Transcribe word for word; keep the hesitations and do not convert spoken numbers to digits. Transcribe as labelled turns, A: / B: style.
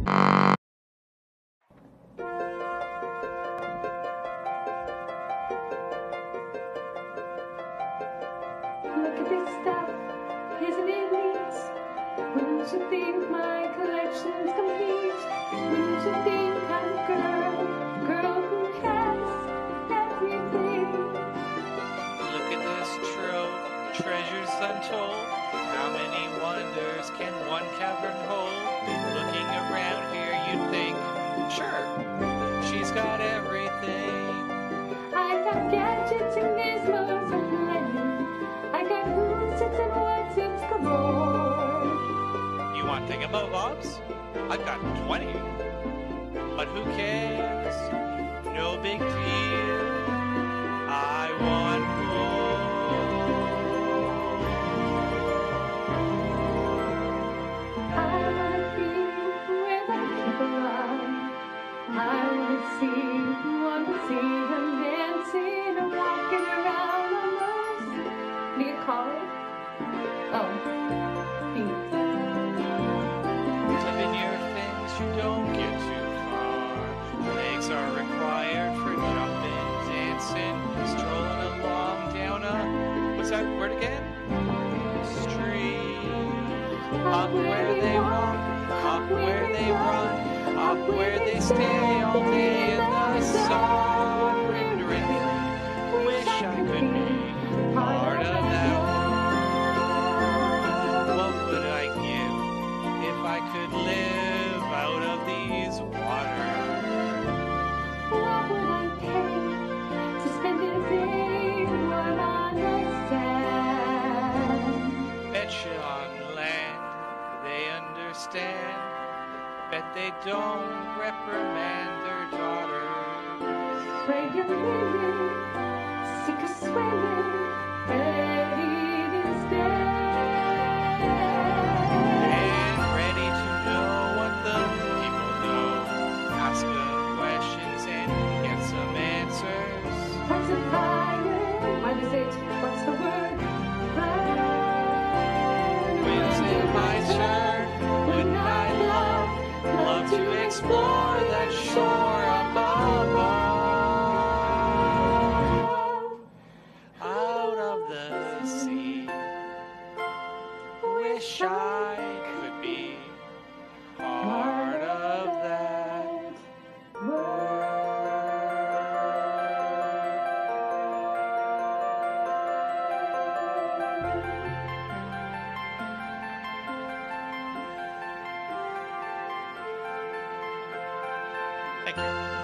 A: Look at this stuff, isn't it neat? Wouldn't you think my collection's complete? Wouldn't you think I'm a girl, girl who has everything?
B: Look at this trove, treasures untold. How many wonders can one cavern hold? Looking around here, you'd think, sure, she's got everything.
A: I got gadgets and gizmos aplenty. I got who's its and what's its galore.
B: You want thingamabobs? I've got twenty. But who cares? No big deal. I want
A: I wanna be where the people are. I wanna see, wanna see them dancing and walking around on those. What do you call it? Oh, feet.
B: Tipping your fins, you don't get too far. Legs are required for jumping, dancing, strolling along down a, what's that word again? Street. Up where they walk, up where they run, up where they stay all day in the sun. Rendering free, wish I could be part of that. What would I give if I could live out of these waters?
A: What would I pay to spend a day warm on the sand?
B: Bet you on land, they understand. Bet they don't reprimand their daughters.
A: Pregnant women, sick of swimming, ready to stand.
B: And ready to know what the people know. Ask them questions and get some answers.
A: What's a fire? What is it? What's the word?
B: When's it my turn? Wouldn't I love, love to explore that shore above? Out of the sea. Wish I could be part of that world. Thank you.